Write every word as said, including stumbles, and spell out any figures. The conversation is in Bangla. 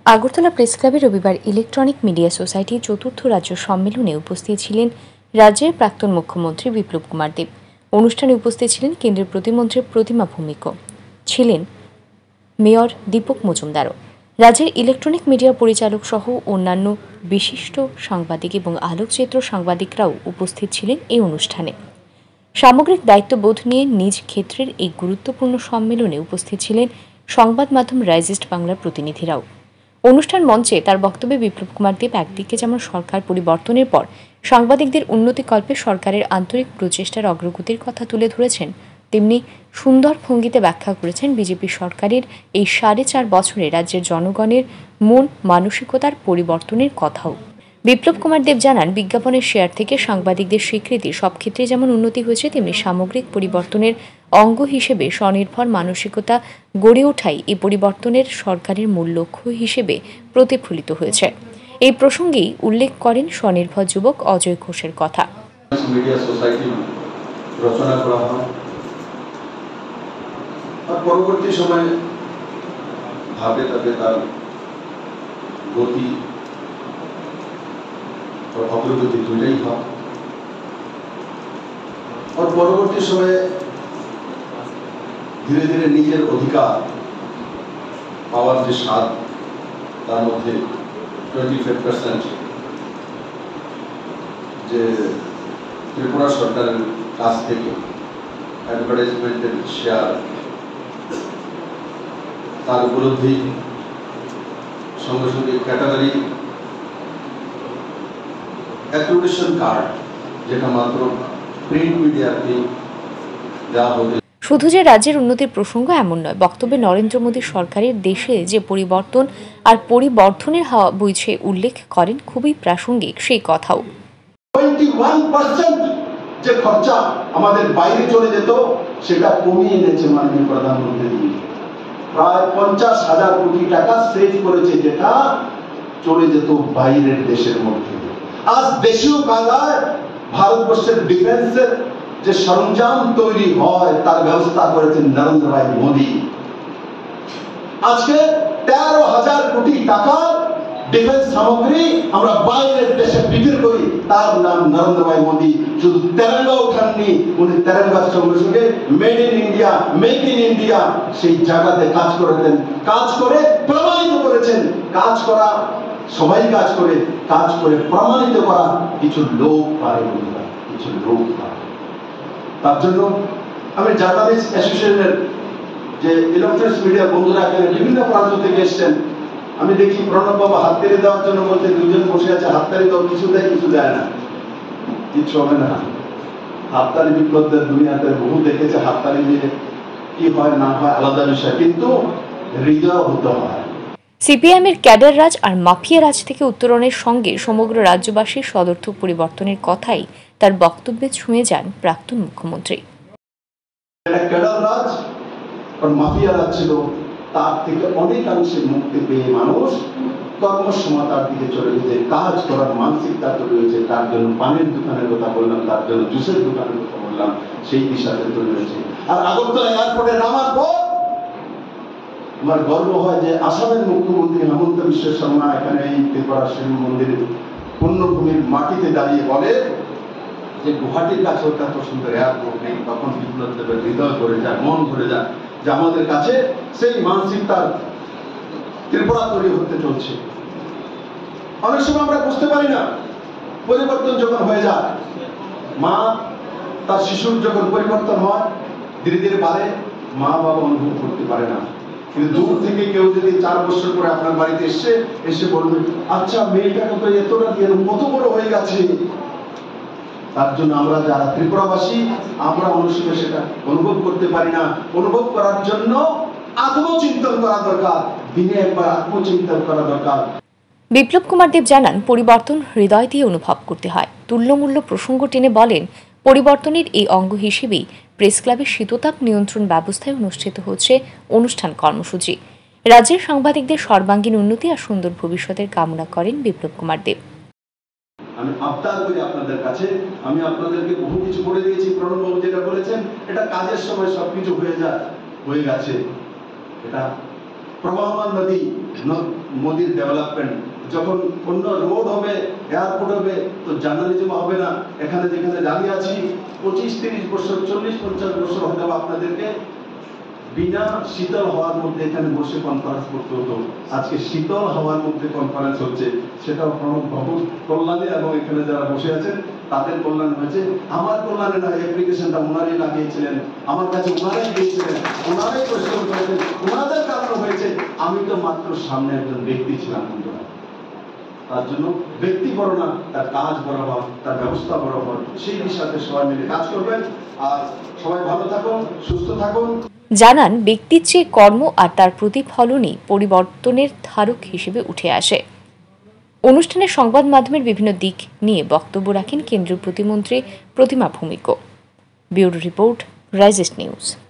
আগরতলা প্রেস ক্লাবে রবিবার ইলেকট্রনিক মিডিয়া সোসাইটির চতুর্থ রাজ্য সম্মেলনে উপস্থিত ছিলেন রাজ্যের প্রাক্তন মুখ্যমন্ত্রী বিপ্লব কুমার দেব। অনুষ্ঠানে উপস্থিত ছিলেন কেন্দ্রীয় প্রতিমন্ত্রী প্রতিমা ভৌমিক, ছিলেন মেয়র দীপক মজুমদারও। রাজ্যের ইলেকট্রনিক মিডিয়া পরিচালক সহ অন্যান্য বিশিষ্ট সাংবাদিক এবং আলোকচিত্র সাংবাদিকরাও উপস্থিত ছিলেন এই অনুষ্ঠানে। সামগ্রিক দায়িত্ববোধ নিয়ে নিজ ক্ষেত্রের এই গুরুত্বপূর্ণ সম্মেলনে উপস্থিত ছিলেন সংবাদ মাধ্যম রাইজিস্ট বাংলার প্রতিনিধিরাও। অনুষ্ঠান মঞ্চে তার বক্তব্যে বিপ্লব কুমার দেব একদিকে যেমন সরকার পরিবর্তনের পর সাংবাদিকদের উন্নতিকল্পে সরকারের আন্তরিক প্রচেষ্টার অগ্রগতির কথা তুলে ধরেছেন, তেমনি সুন্দর ভঙ্গিতে ব্যাখ্যা করেছেন বিজেপি সরকারের এই সাড়ে চার বছরে রাজ্যের জনগণের মন মানসিকতার পরিবর্তনের কথাও। বিপ্লব কুমার দেব জানান, বিজ্ঞাপনের শেয়ার থেকে সাংবাদিকদের স্বীকৃতি সব ক্ষেত্রে যেমন উন্নতি হয়েছে, তেমনি সামগ্রিক পরিবর্তনের অঙ্গ হিসেবে স্বনির্ভর মানসিকতা গড়ে ওঠাই এই পরিবর্তনের সরকারের মূল লক্ষ্য হিসেবে প্রতিফলিত হয়েছে। এই প্রসঙ্গেই উল্লেখ করেন স্বনির্ভর যুবক অজয় ঘোষের কথা। মিডিয়া সোসাইটি রচনা করা হয় আর পরবর্তী সময়ে ভাবে তাদের তার গতি और অগ্রগতি দুইটাই হয়। और পরবর্তী সময়ে ধীরে ধীরে নিজের অধিকার পাওয়ার যে স্বাদ, তার মধ্যে টোয়েন্টি ফাইভ পার্সেন্ট যে ত্রিপুরা সরকারের কাছ থেকে অ্যাডভার্টাইজমেন্টের শেয়ার, তার উপলব্ধি, সঙ্গে সঙ্গে ক্যাটাগরি অ্যাক্রিডিটেশন কার্ড, যেটা মাত্র প্রিন্ট মিডিয়াতে দেওয়া হবে। শুধু যে রাজ্যের উন্নতির প্রসঙ্গ এমন নয়, বক্তব্যে নরেন্দ্র মোদী সরকারের দেশে যে পরিবর্তন আর পরিবর্ধনের হাওয়া বইছে উল্লেখ করেন খুবই প্রাসঙ্গিক সেই কথাও। ইক্কিশ পার্সেন্ট যে খরচা আমাদের বাইরে চলে যেত, সেটা কমিয়ে এনেছে মাননীয় প্রধানমন্ত্রী। প্রায় পঞ্চাশ হাজার কোটি টাকা সেভ করেছে, যেটা চলে যেত বাইরের দেশের মধ্যে। আজ দেশীয় কায়দায় ভারতবর্ষের ডিফেন্সের যে সরঞ্জাম তৈরি হয়, তার ব্যবস্থা করেছেন নরেন্দ্র ভাই মোদী। আজকে তেরো হাজার কোটি টাকা ডিফেন্স সামগ্রী আমরা বাইরের দেশে বিক্রি করি, তার নাম নরেন্দ্র ভাই মোদী। শুধু তেরঙ্গা উঠাননি, উনি তেরঙ্গার সঙ্গে সঙ্গে made in India, make in India সেই জায়গাতে কাজ করেছেন, কাজ করে প্রমাণিত করেছেন। কাজ করা সবাই কাজ করে, কাজ করে প্রমাণিত করা কিছু লোক পারে, কিছু লোক পারে। তার জন্য আমি জার্নালিস্ট অ্যাসোসিয়েশনের যে ইলেকট্রনিক্স মিডিয়া বন্ধুরা এখানে বিভিন্ন প্রান্ত থেকে এসছেন, আমি দেখি প্রণব বাবা হাততালি দেওয়ার জন্য বলতে দুজন বসে আছে, হাততালি দাও, কিছু দেয় কিছু দেয় না, কিছু হবে না। হাততালি বিপ্লবদের দুনিয়াতে বহু দেখেছে, হাততালি দিয়ে কি হয় না হয় আলাদা বিষয়, কিন্তু হৃদয় হতে হয়। সিপিআইএম এর ক্যাডার রাজ আর মাফিয়া রাজ থেকে উত্তরণের সঙ্গে সমগ্র রাজ্যবাসীর সদর্থক পরিবর্তনের কথাই তার বক্তব্যে ছুঁয়ে যান প্রাক্তন মুখ্যমন্ত্রী। ক্যাডার রাজ আর মাফিয়া রাজ ছিল, তার থেকে অনেকাংশে মুক্তি পেয়ে মানুষ কর্মসমতার দিকে চলে গেছে, কাজ করার মানসিকতা তৈরি হয়েছে। তার জন্য পানের দোকানের কথা বললাম, তার জন্য জুসের দোকানের কথা বললাম, সেই দিশাতে তৈরি হয়েছে। আর আগরতলা এয়ারপোর্টে নামার পর আমার গর্ব হয় যে আসামের মুখ্যমন্ত্রী হেমন্ত বিশ্ব শর্মা এখানে এই ত্রিপুরা শিব মন্দিরের পুণ্যভূমির মাটিতে দাঁড়িয়ে বলে যে গুয়াহাটির কাছে ওটা তো সুন্দর এয়ারপোর্ট নেই। তখন বিপ্লব দেবের হৃদয় ভরে যায়, মন ভরে যায় যে আমাদের কাছে সেই মানসিকতার ত্রিপুরা তৈরি হতে চলছে। অনেক সময় আমরা বুঝতে পারি না, পরিবর্তন যখন হয়ে যায়, মা তার শিশুর যখন পরিবর্তন হয় ধীরে ধীরে বাড়ে, মা বাবা অনুভব করতে পারে না। কিন্তু দূর থেকে কেউ যদি চার বছর পরে আপনার বাড়িতে এসে এসে বলবে, আচ্ছা মেয়েটা কত এতটা দিয়ে কত বড় হয়ে গেছে। তার জন্য আমরা যারা ত্রিপুরাবাসী, আমরা অনেক সময় সেটা অনুভব করতে পারি না। অনুভব করার জন্য আত্মচিন্তন করা দরকার, দিনে একবার আত্মচিন্তন করা দরকার। বিপ্লব কুমার দেব জানান, পরিবর্তন হৃদয় দিয়ে অনুভব করতে হয়। তুল্যমূল্য প্রসঙ্গ টেনে বলেন, পরিবর্তনের এই অঙ্গ হিসেবেই প্রেস ক্লাবের শীততাপ নিয়ন্ত্রণ ব্যবস্থায় অনুষ্ঠিত হচ্ছে অনুষ্ঠান কর্মসূচি। রাজ্যের সাংবাদিকদের সর্বাঙ্গীন উন্নতি আর সুন্দর ভবিষ্যতের কামনা করেন বিপ্লব কুমার দেব। আমি আবদার করি আপনাদের কাছে, আমি আপনাদেরকে বহু কিছু বলে দিয়েছি, প্রণববাবু যেটা বলেছেন এটা কাজের সময় সবকিছু হয়ে যায়, হয়ে গেছে। এটা প্রবাহমান নদী, মোদির ডেভেলপমেন্ট, যখন অন্য রোড হবে, এয়ারপোর্ট হবে, তো জার্নালিজম হবে না। এখানে যেখানে দাঁড়িয়ে আছি পঁচিশ তিরিশ বছর চল্লিশ পঞ্চাশ বছর হতে আপনাদেরকে বিনা শীতল হওয়ার মধ্যে এখানে বসে কনফারেন্স করতে হতো। আজকে শীতল হওয়ার মধ্যে কনফারেন্স হচ্ছে, সেটাও প্রণব বাবুর কল্যাণে এবং এখানে যারা বসে আছেন তাদের কল্যাণ হয়েছে। আমার কল্যাণে না, অ্যাপ্লিকেশনটা ওনারই লাগিয়েছিলেন, আমার কাছে ওনারাই দিয়েছিলেন, ওনারাই পরিশ্রম করেছেন, ওনাদের কারণে হয়েছে। আমি তো মাত্র সামনে একজন ব্যক্তি ছিলাম, কিন্তু তার জন্য ব্যক্তি বড় না, তার কাজ বড় হওয়ার, তার ব্যবস্থা বড় হওয়ার, সেই বিষয়ে সবাই মিলে কাজ করবেন। আর সবাই ভালো থাকুন, সুস্থ থাকুন। জানান, ব্যক্তির চেয়ে কর্ম আর তার প্রতিফলনই পরিবর্তনের ধারক হিসেবে উঠে আসে। অনুষ্ঠানে সংবাদ মাধ্যমের বিভিন্ন দিক নিয়ে বক্তব্য রাখেন কেন্দ্রীয় প্রতিমন্ত্রী প্রতিমা ভৌমিক। ব্যুরো রিপোর্ট, রাইজেস্ট নিউজ।